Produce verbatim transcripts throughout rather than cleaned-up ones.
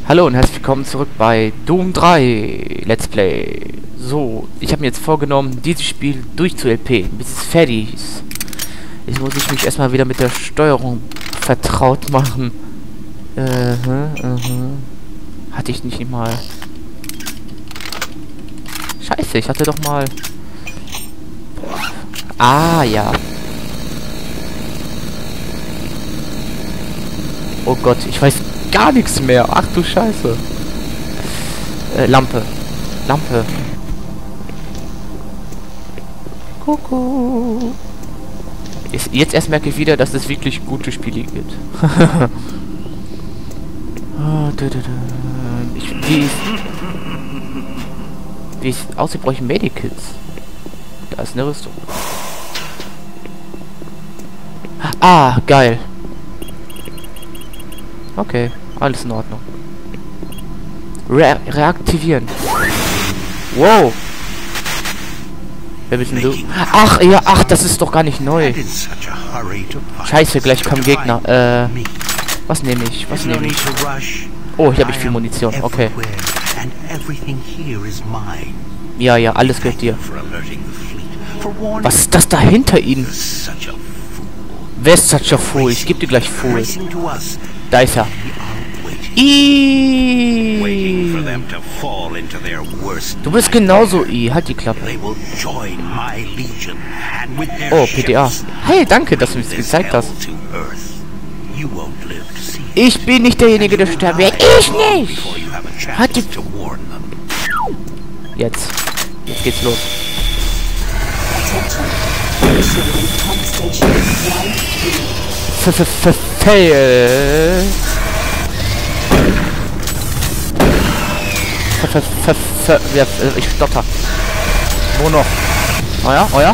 Hallo und herzlich willkommen zurück bei Doom drei Let's Play. So, ich habe mir jetzt vorgenommen, dieses Spiel durchzu-L P, bis es fertig ist. Jetzt muss ich mich erstmal wieder mit der Steuerung vertraut machen. Äh, uh -huh, uh -huh. Hatte ich nicht mal. Scheiße, ich hatte doch mal... Ah, ja. Oh Gott, ich weiß gar nichts mehr. Ach du Scheiße. Äh, Lampe. Lampe. Kuckuck. Ist, jetzt erst merke ich wieder, dass es wirklich gute Spiele gibt. Oh, da, da, da. Ich, wie es wie es aussieht, brauche ich Medikits. Da ist eine Rüstung. Ah, geil. Okay, alles in Ordnung. Re reaktivieren. Wow. Wer bist denn du? Ach, ja, ach, das ist doch gar nicht neu. Scheiße, gleich kommen Gegner. Äh, was nehme ich? Was nehme ich? Oh, hier habe ich viel Munition. Okay. Ja, ja, alles gehört dir. Was ist das da hinter ihnen? Wer ist such a fool? Ich gebe dir gleich Fool. Da ist er. I. Du bist genauso I. Halt die Klappe. Oh, P D A. Hey, danke, dass du mir das gezeigt hast. Ich bin nicht derjenige, der sterben wird. Ich nicht! Halt die... Jetzt. Jetzt geht's los. Fail. Ich stotter. Wo noch? Oh ja, oh ja.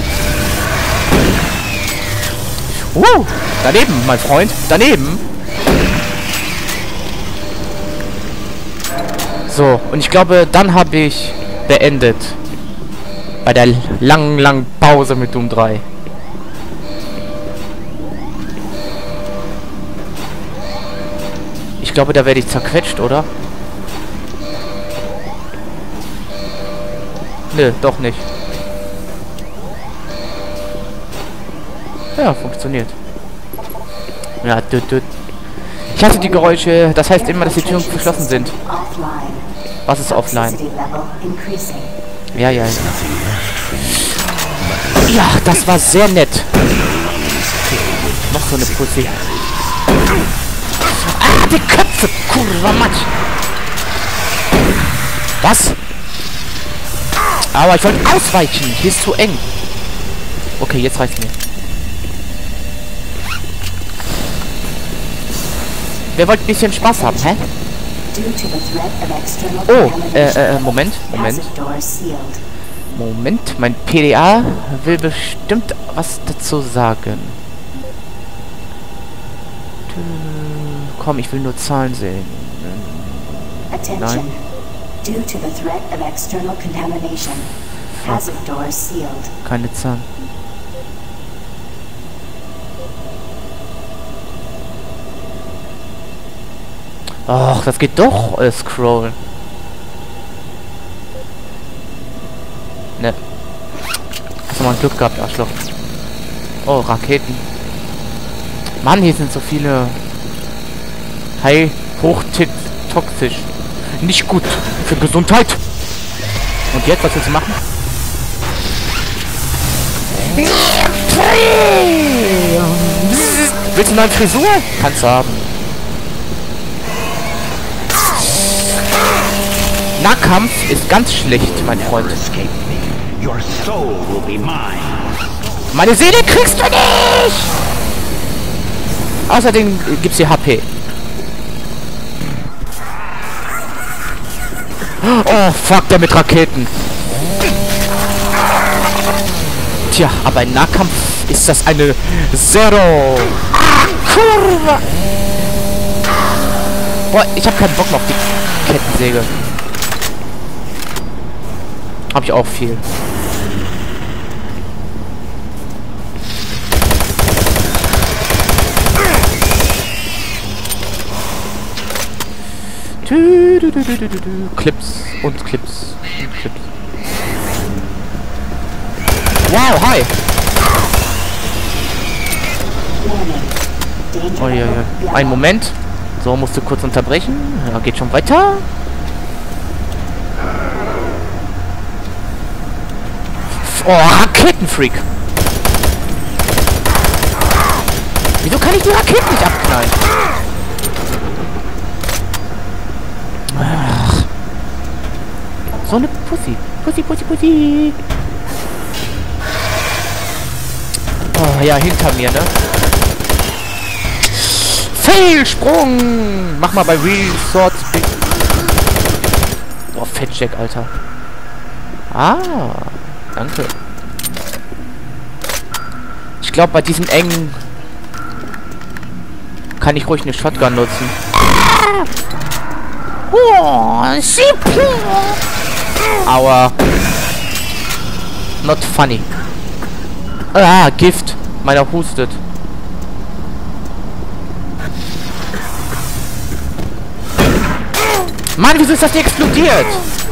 Uh, daneben, mein Freund. Daneben. So, und ich glaube, dann habe ich beendet. Bei der langen, langen Pause mit Doom drei. Ich glaube, da werde ich zerquetscht, oder? Nö, doch nicht. Ja, funktioniert. Ja, düt, düt. Ich hasse die Geräusche. Das heißt immer, dass die Türen verschlossen sind. Was ist offline? Ja, ja, ja. Ja, das war sehr nett. Noch so eine Pussy. Ah, die Köpfe! Kurva Matsch! Was? Aber ich wollte ausweichen. Hier ist zu eng. Okay, jetzt reicht's mir. Wer wollte ein bisschen Spaß haben, hä? Oh, äh, äh, Moment, Moment. Moment, mein P D A will bestimmt was dazu sagen. Komm, ich will nur Zahlen sehen. Nein. Keine Zahlen. Ach, das geht doch, äh, scrollen. Ne. Hast du mal Glück gehabt, Arschloch. Oh, Raketen. Mann, hier sind so viele... High, hochtoxisch. Nicht gut für Gesundheit. Und jetzt, was willst du machen? Willst du eine neue Frisur? Kannst du haben. Nahkampf ist ganz schlecht, mein Freund. Meine Seele kriegst du nicht! Außerdem gibt's hier H P. Oh, fuck, der mit Raketen. Tja, aber im Nahkampf ist das eine Zero. Ah, Kurve! Boah, ich habe keinen Bock mehr auf die Kettensäge. Habe ich auch viel. Tü, du, du, du, du, du. Clips und Clips und Clips. Wow, hi! Oh, ja, ja. Ein Moment. So, musst du kurz unterbrechen. Ja, geht schon weiter. Oh, Raketenfreak. Wieso kann ich die Raketen nicht abknallen? Ach. So eine Pussy. Pussy, Pussy, Pussy. Oh, ja, hinter mir, ne? Fehlsprung! Mach mal bei Real Sword Speed. Boah, Fettcheck, Alter. Ah, danke. Ich glaube, bei diesem engen kann ich ruhig eine Shotgun nutzen. Oh, aua. Not funny. Ah, Gift. Meiner hustet. Mann, wieso ist das nicht explodiert?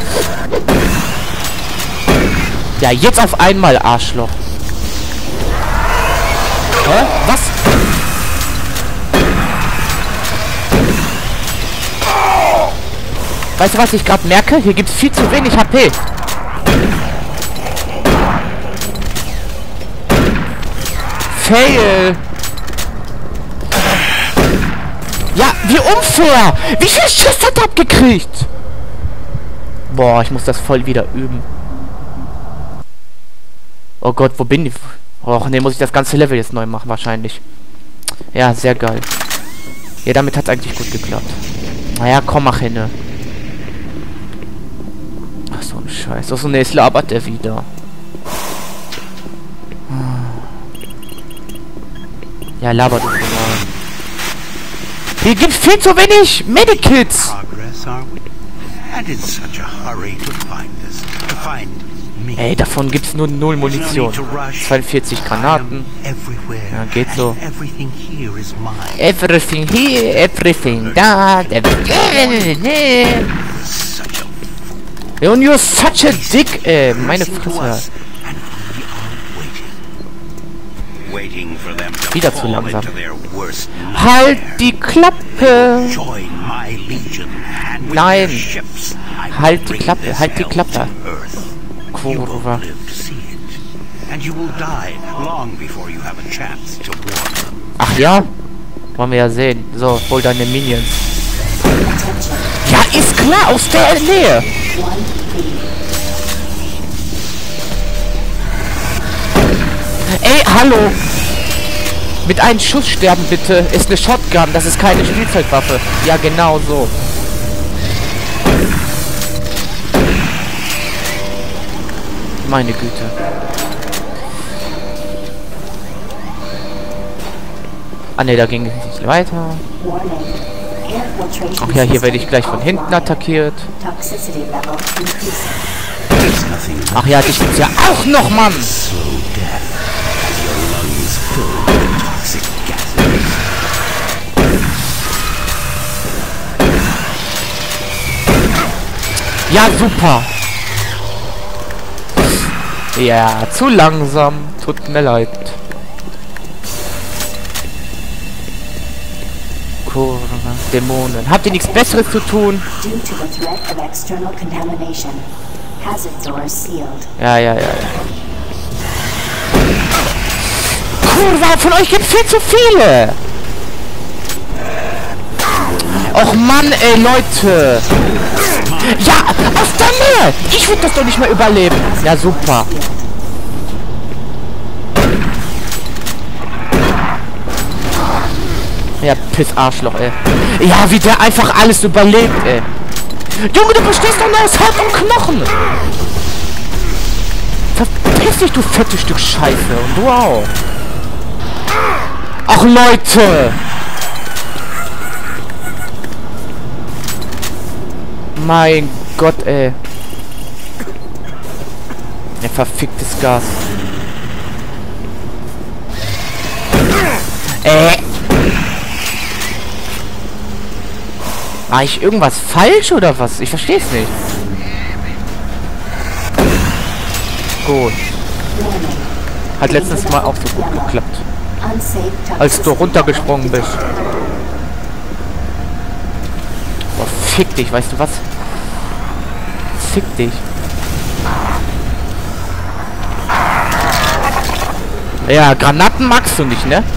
Ja, jetzt auf einmal, Arschloch. Hä? Was? Weißt du, was ich gerade merke? Hier gibt es viel zu wenig H P. Fail. Ja, wie unfair. Wie viel Schuss hat er abgekriegt? Boah, ich muss das voll wieder üben. Oh Gott, wo bin ich? Och, ne, muss ich das ganze Level jetzt neu machen, wahrscheinlich. Ja, sehr geil. Ja, damit hat es eigentlich gut geklappt. Naja, komm, mach hin. Ach, so ein Scheiß. Achso, ne, jetzt labert er wieder. Ja, labert doch mal. Hier gibt's viel zu wenig Medikits. Ey, davon gibt's nur null Munition. zweiundvierzig Granaten. Ja, geht so. Everything here, everything that, everything. Und you're such a dick, ey. Meine Fresse. Wieder zu langsam. Halt die Klappe! Nein! Halt die Klappe, halt die Klappe! Kurva. Ach ja? Wollen wir ja sehen. So, hol deine Minions. Ja, ist klar, aus der Nähe! Ey, hallo! Mit einem Schuss sterben bitte. Ist eine Shotgun, das ist keine Spielzeugwaffe. Ja, genau so. Meine Güte. Ah ne, da ging es nicht weiter. Ach ja, hier werde ich gleich von hinten attackiert. Ach ja, dich gibt's ja auch noch, Mann! Ja, super. Ja, zu langsam. Tut mir leid. Kurve, Dämonen. Habt ihr nichts Besseres zu tun? Ja, ja, ja, ja. Kurve, von euch gibt viel zu viele. Och Mann, ey, Leute. Ja, aus der Nähe. Ich würde das doch nicht mehr überleben. Ja, super. Ja, piss Arschloch, ey. Ja, wie der einfach alles überlebt, ey. Junge, du bestehst doch nur aus Haut und Knochen. Verpiss dich, du fettes Stück Scheiße. Und du auch. Ach, Leute. Mein Gott, ey. Ein verficktes Gas. Äh. War ich irgendwas falsch oder was? Ich verstehe es nicht. Gut. Hat letztens mal auch so gut geklappt. Als du runtergesprungen bist. Boah, fick dich, weißt du was? Fick dich. Ja, Granaten magst du nicht, ne?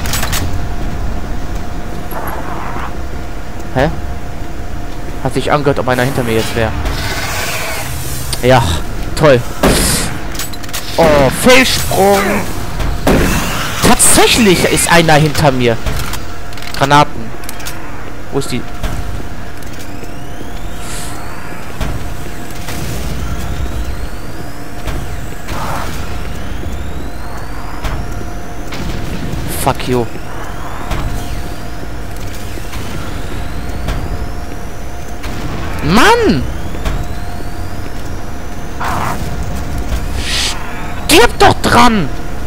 Hä? Hat sich angehört, ob einer hinter mir jetzt wäre. Ja, toll. Oh, Fehlsprung. Tatsächlich ist einer hinter mir. Granaten. Wo ist die? Fuck you. Mann! Stirb doch dran!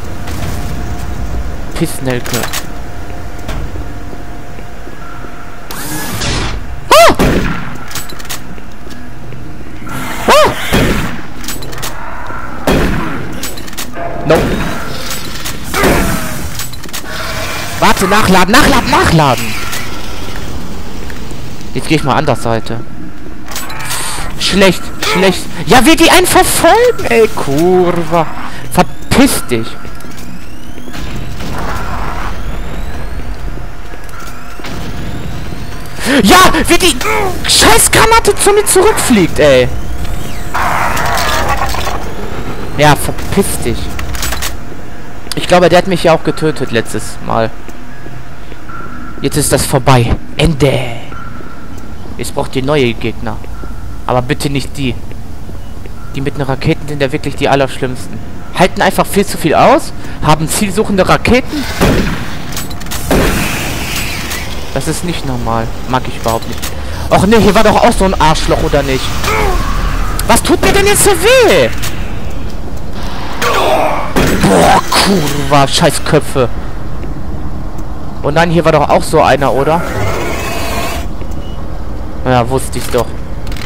Pissnelke. Ah! Ah! Nope. Warte, nachladen, nachladen, nachladen! Jetzt gehe ich mal an der Seite. Schlecht, schlecht. Ja, wie die einen verfolgen, ey, Kurva. Verpiss dich. Ja, wie die Scheißgranate zu mir zurückfliegt, ey. Ja, verpiss dich. Ich glaube, der hat mich ja auch getötet letztes Mal. Jetzt ist das vorbei. Ende. Jetzt braucht ihr neue Gegner. Aber bitte nicht die. Die mit den Raketen sind ja wirklich die allerschlimmsten. Halten einfach viel zu viel aus. Haben zielsuchende Raketen. Das ist nicht normal. Mag ich überhaupt nicht. Och ne, hier war doch auch so ein Arschloch, oder nicht? Was tut mir denn jetzt so weh? Boah, Kurva, Scheißköpfe. Und dann hier war doch auch so einer, oder? Ja, wusste ich doch.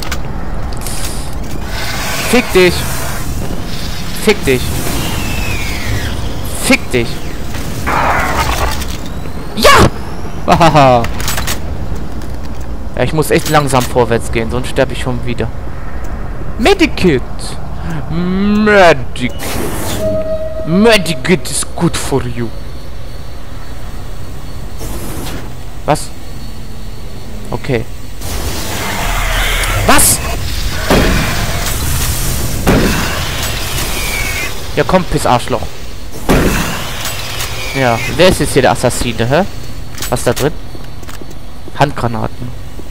Fick dich. Fick dich. Fick dich. Ja! Hahaha. Ja, ich muss echt langsam vorwärts gehen, sonst sterbe ich schon wieder. Medikit. Medikit. Medikit is good for you. Was? Okay. Was? Ja, komm, Piss Arschloch. Ja, wer ist jetzt hier der Assassine, hä? Was ist da drin? Handgranaten.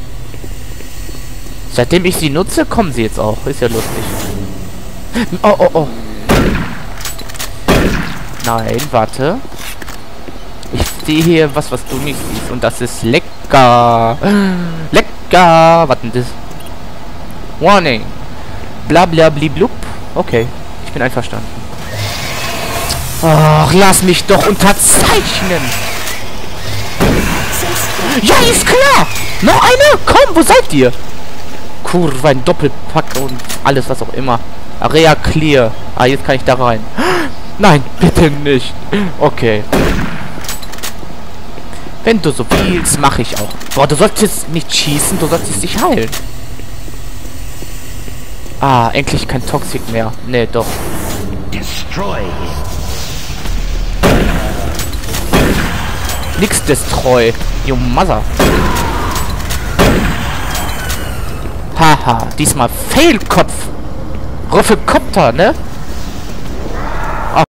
Seitdem ich sie nutze, kommen sie jetzt auch. Ist ja lustig. Oh, oh, oh. Nein, warte. Ich sehe hier was, was du nicht siehst. Und das ist lecker. Lecker. Was denn das? Warning. Blablabli-blub. Okay, ich bin einverstanden. Ach, lass mich doch unterzeichnen. Ja, ist klar. Noch eine? Komm, wo seid ihr? Kurva, ein Doppelpack und alles, was auch immer. Area clear. Ah, jetzt kann ich da rein. Nein, bitte nicht. Okay. Wenn du so willst, mache ich auch. Boah, du solltest nicht schießen, du solltest dich heilen. Ah, endlich kein Toxic mehr. Nee, doch. Destroy. Nix Destroy. You Mother. Haha, diesmal Failkopf. Ruffelkopter, ne?